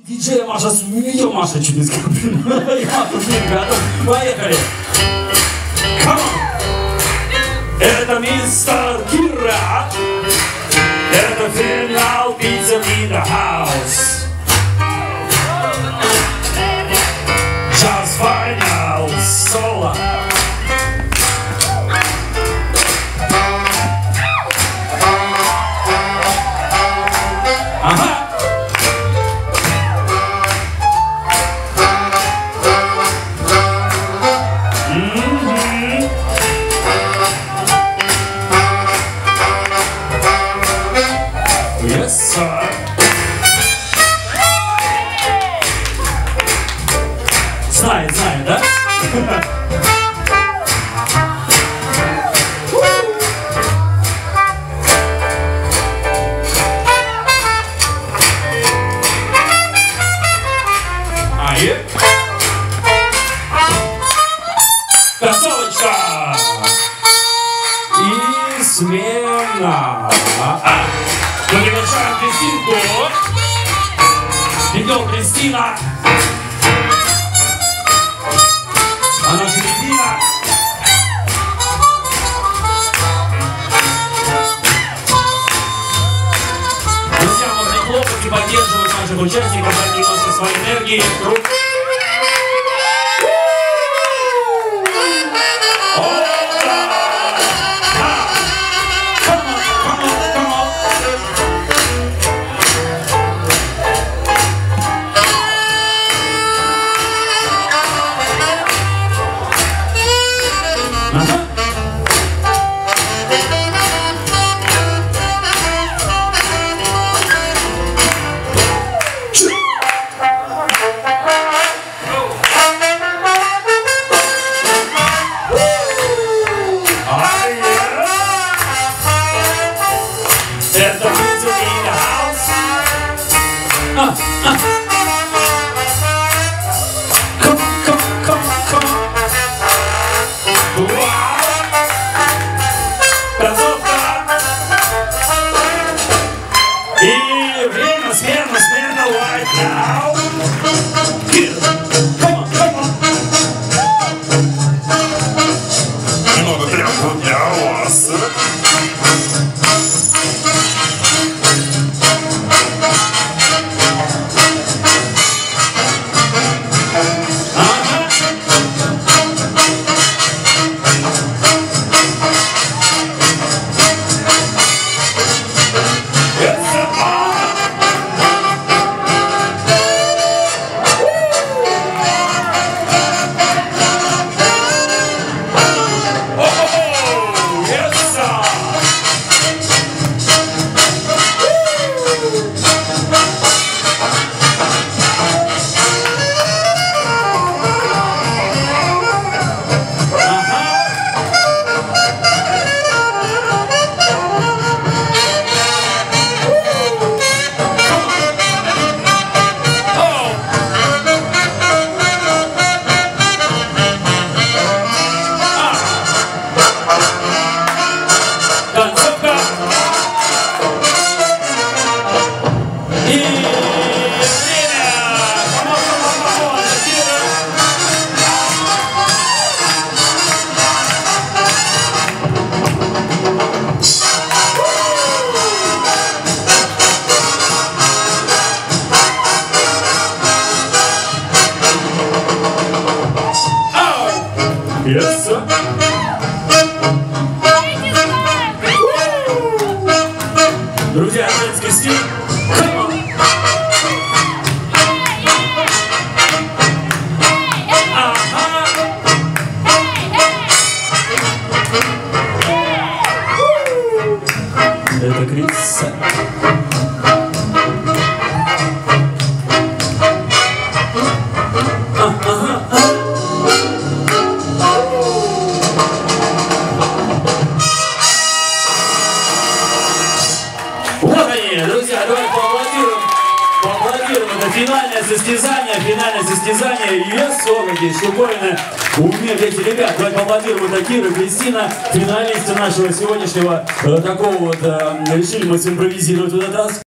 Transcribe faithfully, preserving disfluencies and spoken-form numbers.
Диджей Маша, ее Маша чуть не сказал. Я тут не готов. Поехали. Come on. Это мистер Кира. Это финал Pizza in the house. Just final solo. Ага. Yes, sir. Знает, знает, да? А, и? Концовочка! И смена! Мы приглашаем Кристинку. Идем, Кристина. Она же Кристина. Друзья, можно хлопать и поддерживать наших участников, дать немножко своей энергии. Это Pizza in the house. Ah, ah. Come, come, come, come. Wow. Концовка. И время, смена, смена, right now. Come on, come on. Много тряпку для вас. Yes, sir. Друзья, женский стиль. Это Крис. Друзья, давайте поаплодируем. Поаплодируем. Это финальное состязание. Финальное состязание. Yes, о, какие штуковины умеют эти ребят. Давайте поаплодируем. Это Кира, Кристина, финалисты нашего сегодняшнего э, такого вот. Э, решили мы симпровизировать в этот раз.